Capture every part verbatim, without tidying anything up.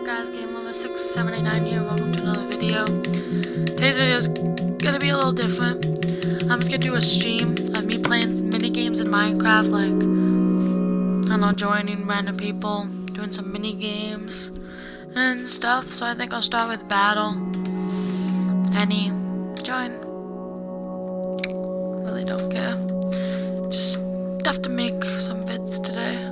Guys, Game Lover six seven eight nine here. Welcome to another video. Today's video is gonna be a little different. I'm just gonna do a stream of me playing mini games in Minecraft, like I don't know, joining random people, doing some mini games and stuff. So I think I'll start with battle. Any join. Really don't care. Just have to make some vids today.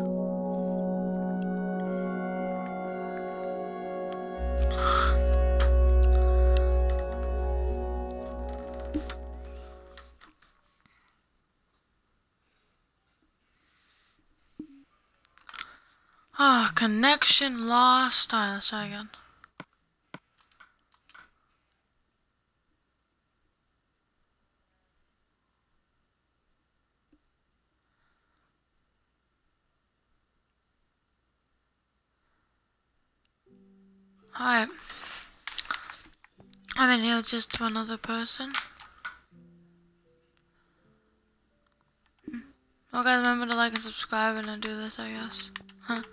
Oh, connection lost. Alright, let's try again. Alright. I'm in here just to another person. Hmm. Well, guys, remember to like and subscribe and then do this, I guess. Huh.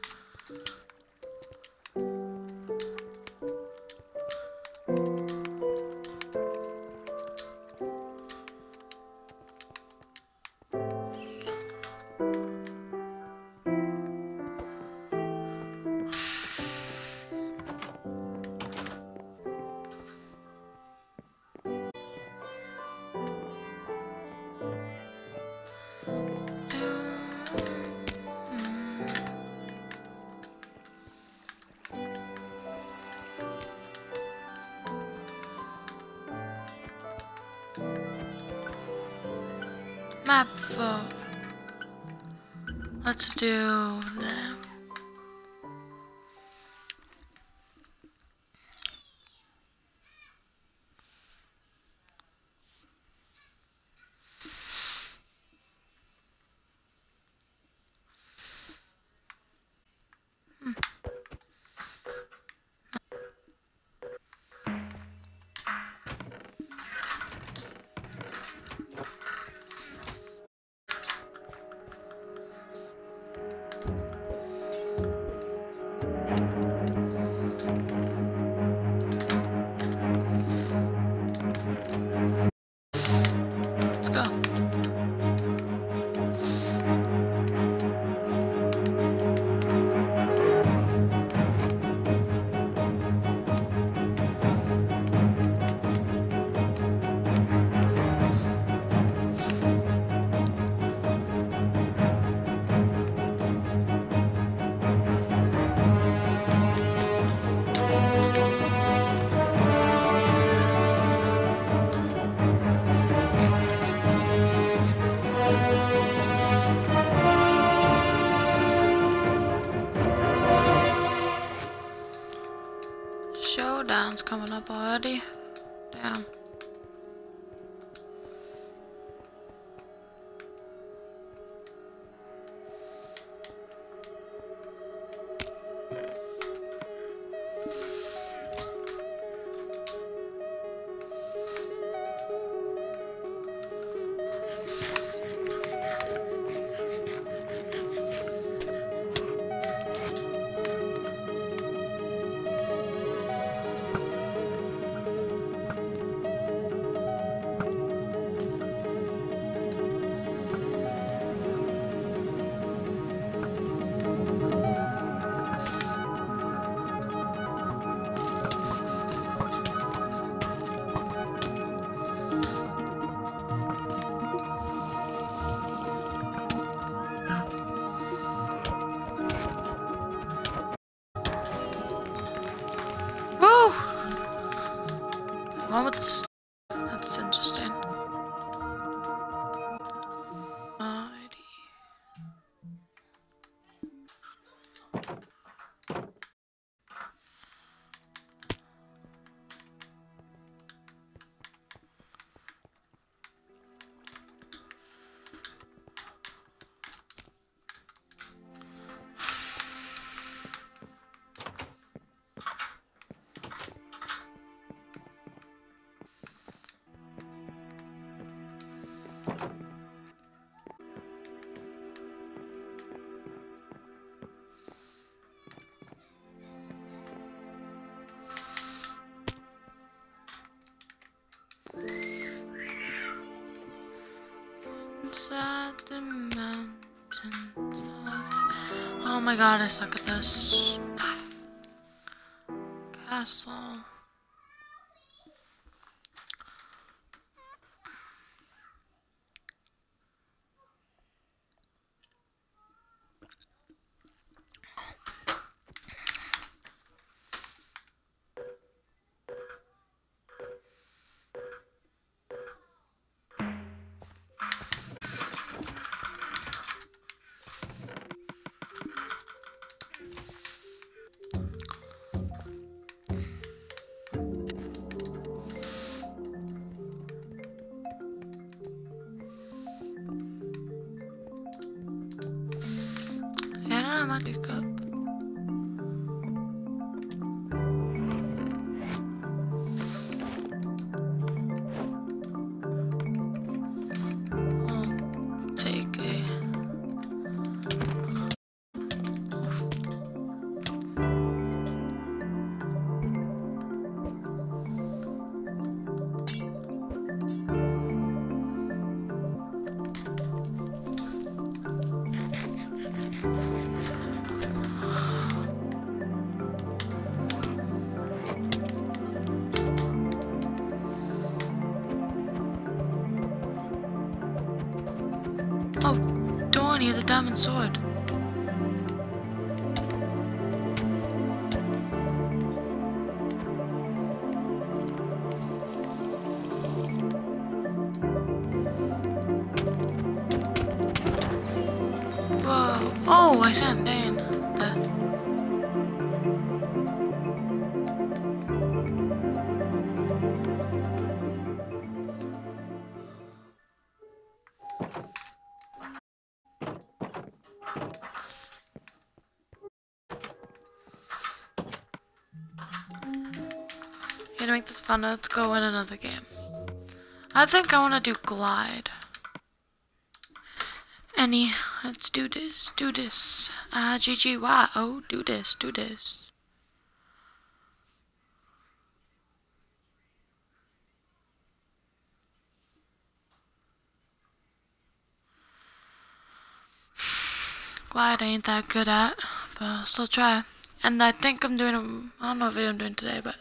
Map vote. Let's do that. Hmm. Let's go. Showdown's coming up already. Damn. Woo! One with the s- that's interesting. Alrighty. The mountains. Oh my god, I suck at this. Castle. Cup. I'll take a Oh, Dawn, he has a diamond sword. Whoa. Oh, I sent Dan. The to make this fun, let's go in another game. I think I want to do Glide. Any, let's do this, do this. Uh, G G Y, oh, do this, do this. Glide I ain't that good at, but I'll still try. And I think I'm doing, a, I don't know what video I'm doing today, but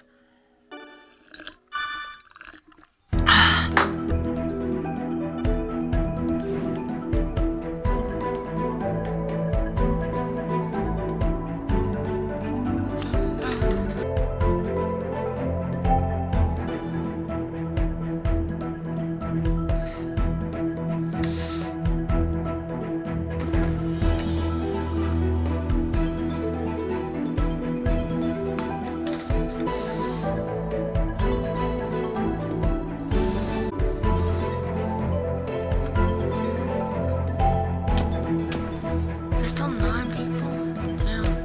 still nine people? Damn.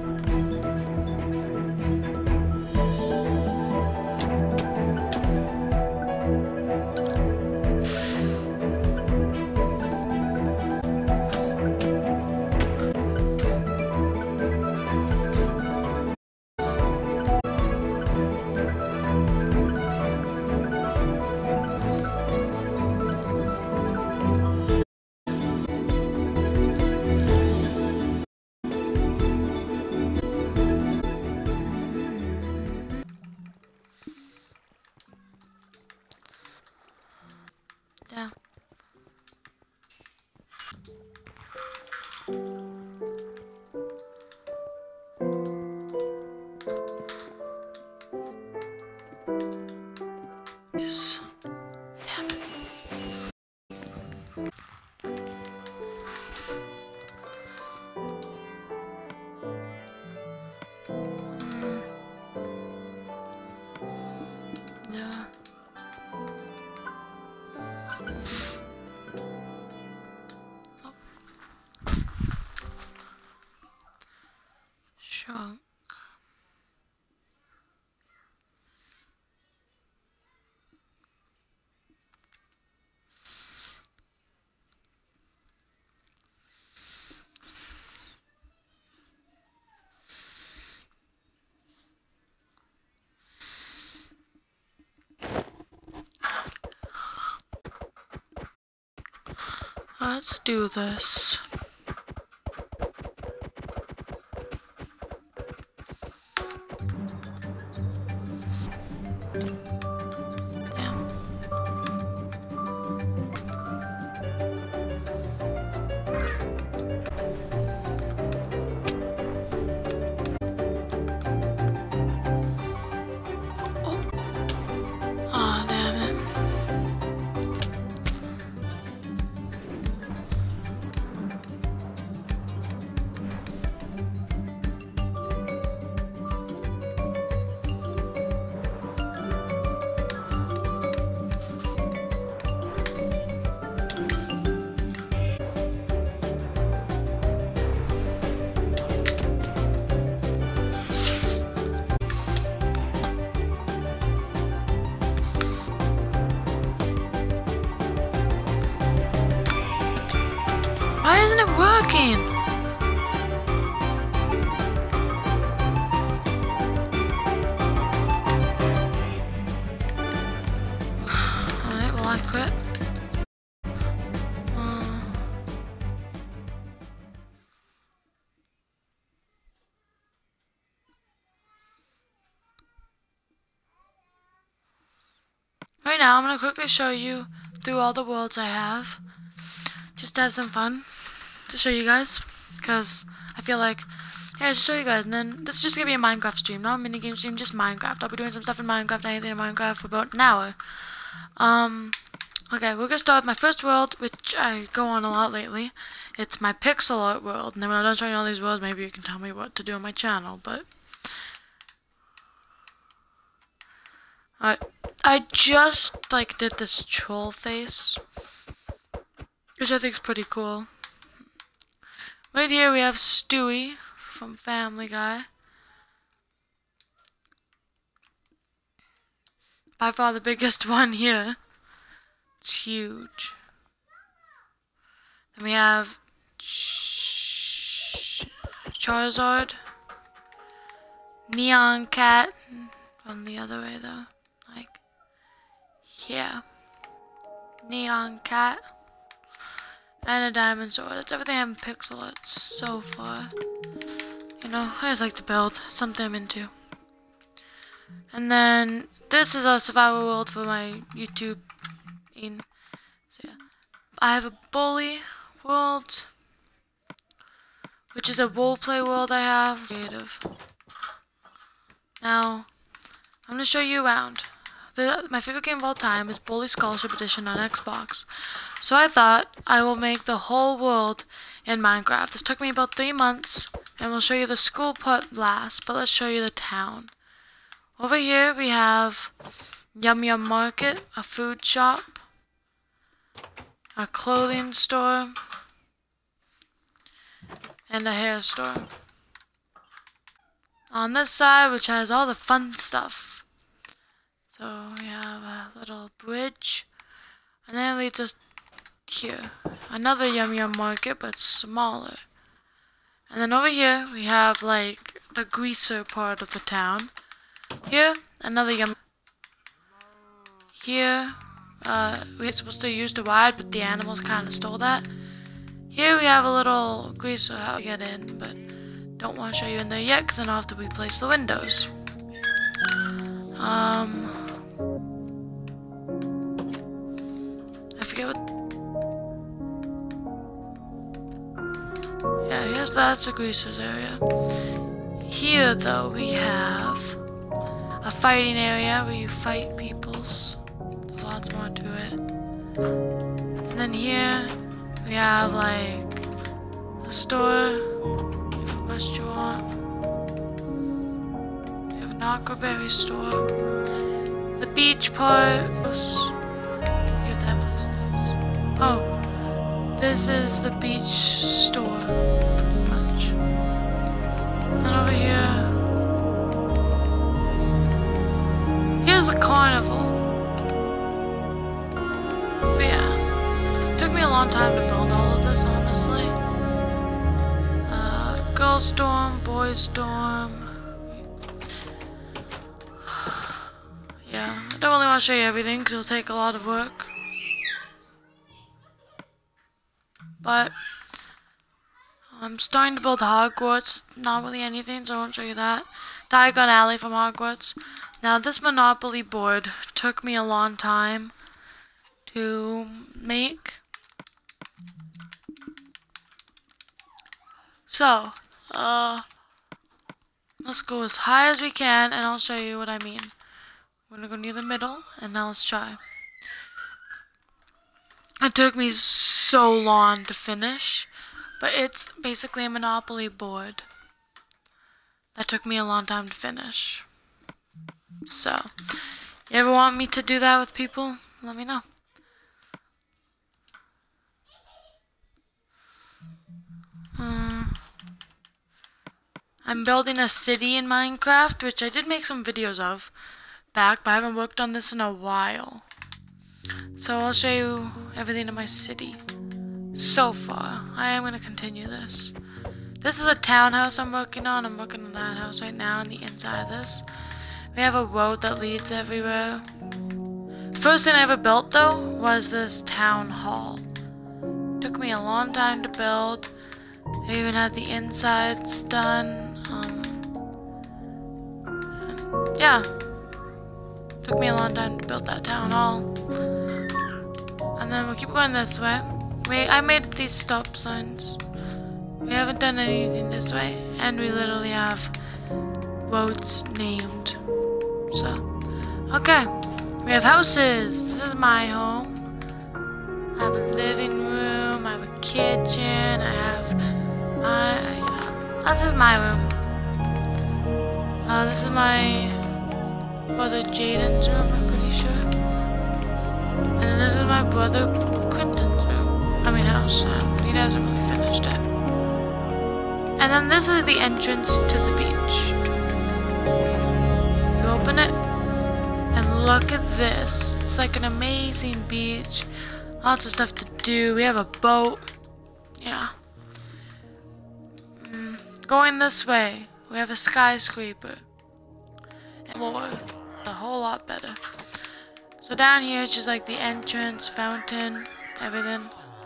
Yeah. Yes. Damn it. Mm. Yeah. Oh. let's do this. Why isn't it working? Alright, well I quit. Uh, right now I'm gonna quickly show you through all the worlds I have. Just to have some fun. To show you guys, because I feel like, yeah, I should show you guys, and then this is just gonna be a Minecraft stream, not a minigame stream, just Minecraft. I'll be doing some stuff in Minecraft, anything in Minecraft for about an hour. Um, okay, we're gonna start with my first world, which I go on a lot lately. It's my pixel art world, and then when I'm done showing you all these worlds, maybe you can tell me what to do on my channel, but... Alright, I just, like, did this troll face, which I think is pretty cool. Right here we have Stewie from Family Guy. By far the biggest one here. It's huge. Then we have Ch Charizard. Neon Cat. From the other way though. Like, yeah. Neon Cat. And a diamond sword. That's everything I have in pixel art so far. You know, I just like to build. It's something I'm into. And then this is our survival world for my YouTube. In so yeah, I have a bully world, which is a roleplay world I have. Creative. Now, I'm gonna show you around. The, my favorite game of all time is Bully Scholarship Edition on Xbox. So I thought I will make the whole world in Minecraft. This took me about three months, and we'll show you the school part last, but let's show you the town. Over here we have Yum Yum Market, a food shop, a clothing store, and a hair store. On this side, which has all the fun stuff. So we have a little bridge, and then it leads us here. Another Yum Yum Market, but smaller. And then over here, we have like the greaser part of the town. Here, another Yum. Here, uh, we're supposed to use the ride, but the animals kind of stole that. Here we have a little greaser how to get in, but don't want to show you in there yet, because then I'll have to replace the windows. Um, I forget what. Yeah, here's that's the greasers area. Here, though, we have a fighting area where you fight peoples. There's lots more to it. And then here we have like a store. You have a restaurant. You have an aquaberry store. The beach part. Get that place is. Oh, this is the beach store, pretty much. And over here, here's the carnival. But yeah, it took me a long time to build all of this, honestly. Uh, girls dorm, boys dorm. Yeah, I don't really want to show you everything because it'll take a lot of work. but I'm starting to build Hogwarts. Not really anything, so I won't show you that. Diagon Alley from Hogwarts. Now this Monopoly board took me a long time to make. So, uh, let's go as high as we can, and I'll show you what I mean. We're gonna go near the middle, and now let's try. It took me so long to finish, but it's basically a Monopoly board that took me a long time to finish. So, you ever want me to do that with people? Let me know. Um, I'm building a city in Minecraft, which I did make some videos of back, but I haven't worked on this in a while. So I'll show you everything in my city so far. I am going to continue this. This is a townhouse I'm working on. I'm working on that house right now on the inside of this. We have a road that leads everywhere. First thing I ever built though was this town hall. Took me a long time to build. I even had the insides done. Um, and yeah. Took me a long time to build that town hall. And then we'll keep going this way. We, I made these stop signs. We haven't done anything this way. And we literally have roads named. So, okay. We have houses. This is my home. I have a living room. I have a kitchen. I have my... Uh, this is my room. Uh, this is my brother Jaden's room, I'm pretty sure. And then this is my brother Quentin's room. I mean house. Um, he hasn't really finished it. And then this is the entrance to the beach. You open it, and look at this. It's like an amazing beach. Lots of stuff to do. We have a boat. Yeah. Mm. Going this way, we have a skyscraper. And floor. A whole lot better. So down here it's just like the entrance, fountain, everything.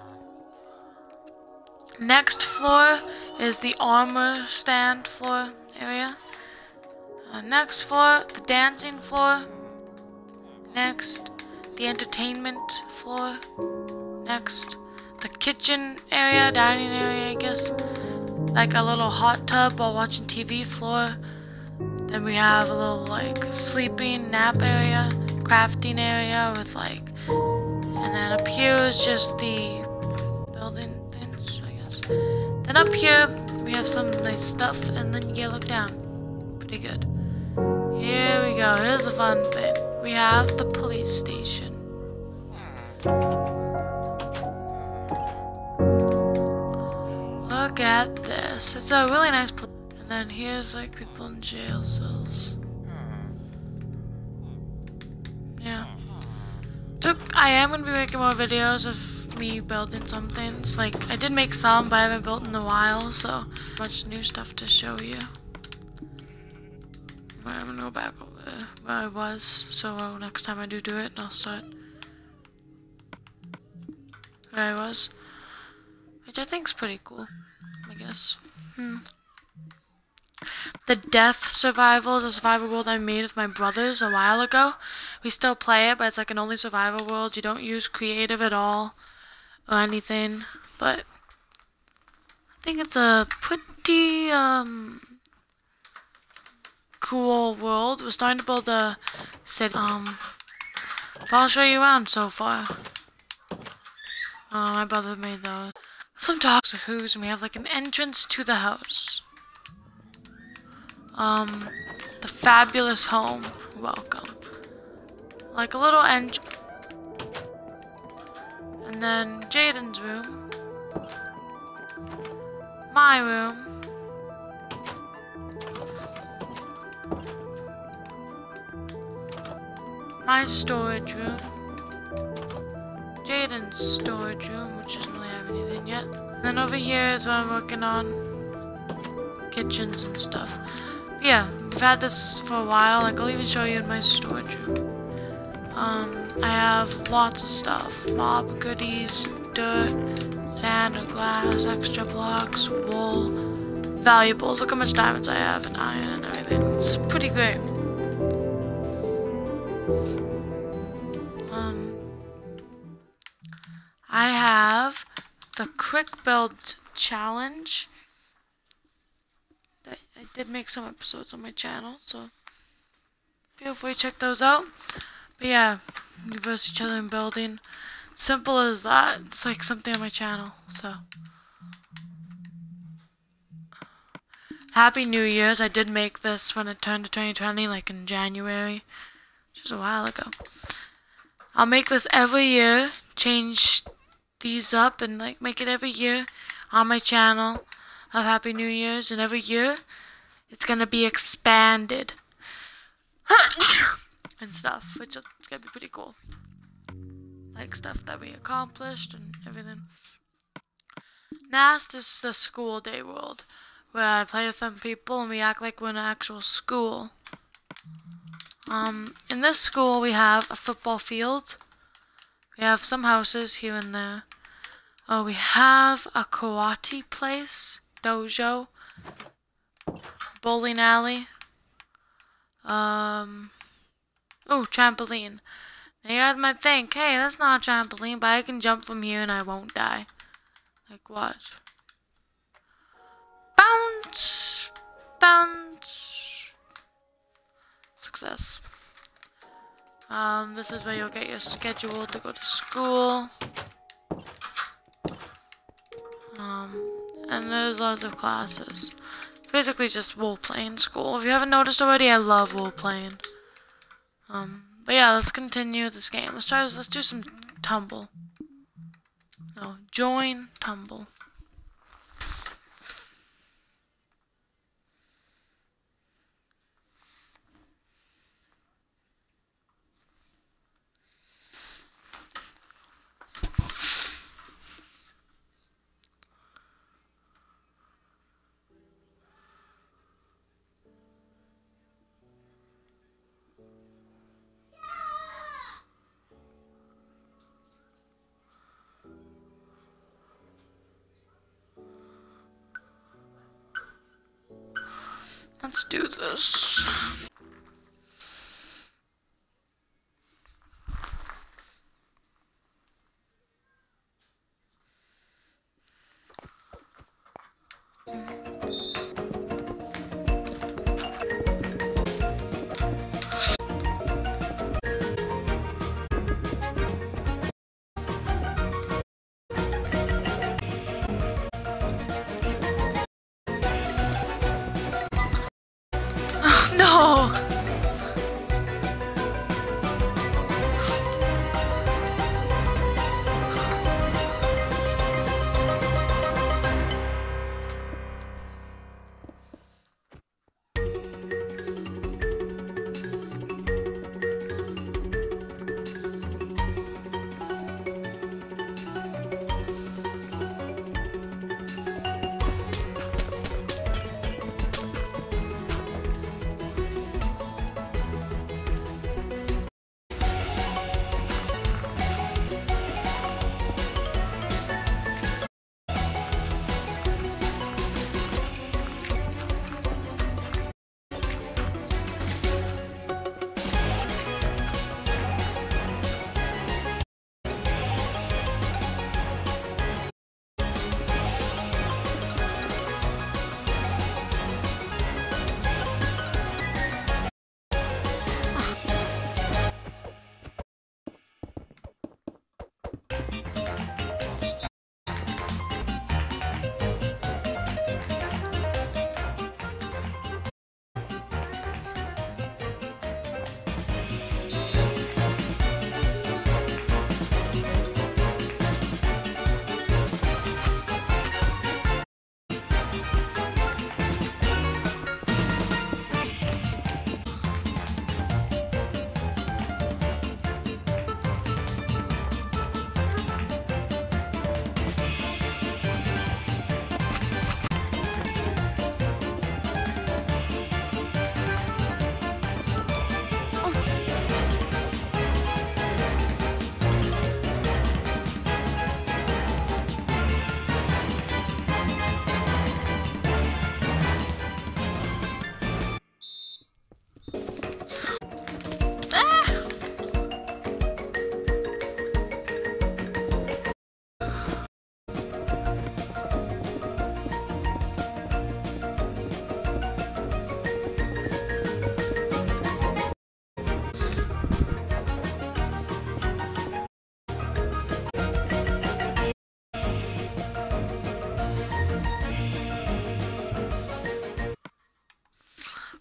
Next floor is the armor stand floor area. Uh, next floor, the dancing floor. Next, the entertainment floor. Next, the kitchen area, dining area, I guess. Like a little hot tub while watching T V floor. Then we have a little like sleeping nap area, crafting area with like, and then up here is just the building things, I guess. Then up here we have some nice stuff, and then you get a look down. Pretty good. Here we go. Here's the fun thing. We have the police station. Look at this. It's a really nice place. And then here's like people in jail cells. Yeah. Took, I am going to be making more videos of me building some things. Like, I did make some, but I haven't built in a while, so much new stuff to show you. I'm going to go back over where I was, so next time I do do it, I'll start where I was. Which I think's pretty cool, I guess. Hmm. The Death Survival is a survival world I made with my brothers a while ago. We still play it, but it's like an only survival world. You don't use creative at all or anything, but I think it's a pretty um cool world. We're starting to build a city. Um, but I'll show you around so far. Uh, my brother made those. Some talks of who's, and we have like an entrance to the house. Um, the fabulous home. Welcome. Like a little entrance. And then Jaden's room. My room. My storage room. Jaden's storage room, which doesn't really have anything yet. And then over here is what I'm working on. Kitchens and stuff. But yeah, we've had this for a while. Like, I'll even show you in my storage room. Um, I have lots of stuff. Mob goodies, dirt, Sand or glass, extra blocks, wool, valuables. Look how much diamonds I have and iron and everything. It's pretty great. Um, I have the quick build challenge. I, I did make some episodes on my channel, so feel free to check those out. But yeah, we verse each other in building. Simple as that. It's like something on my channel, so. Happy New Year's. I did make this when it turned to twenty twenty, like in January, which was a while ago. I'll make this every year, change these up and like make it every year on my channel of Happy New Year's, and every year it's gonna be expanded and stuff, which is gonna be pretty cool. Like stuff that we accomplished and everything. Nast is the school day world, where I play with some people and we act like we're in an actual school. Um, in this school we have a football field. We have some houses here and there. Oh, we have a karate place, dojo, bowling alley. Um, oh, trampoline. Now you guys might think, hey, that's not a trampoline, but I can jump from here and I won't die. Like what? Bounce! Bounce! Success. Um, this is where you'll get your schedule to go to school. Um, and there's lots of classes. It's basically just role-playing school. If you haven't noticed already, I love role-playing. Um, but yeah, let's continue this game. Let's try, let's do some tumble. No, join tumble. Let's do this. No!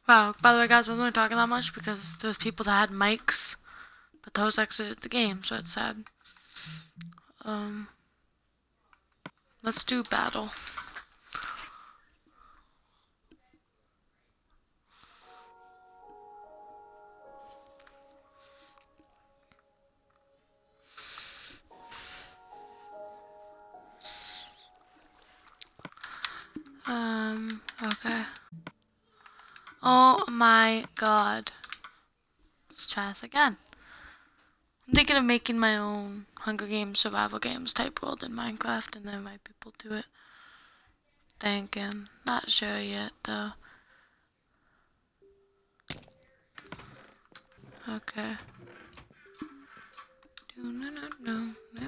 Wow, by the way guys, I wasn't really talking that much because there was people that had mics, but those exited the game, so it's sad. Um, let's do battle. Um, okay. Oh my god. Let's try this again. I'm thinking of making my own Hunger Games, survival games type world in Minecraft, and then invite people to it. Thinking. Not sure yet, though. Okay. No, no, no, no, no.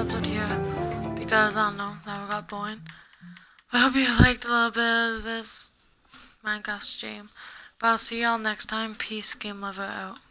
episode here because, I don't know, never got boring. I hope you liked a little bit of this Minecraft stream. But I'll see y'all next time. Peace, Game Lover out.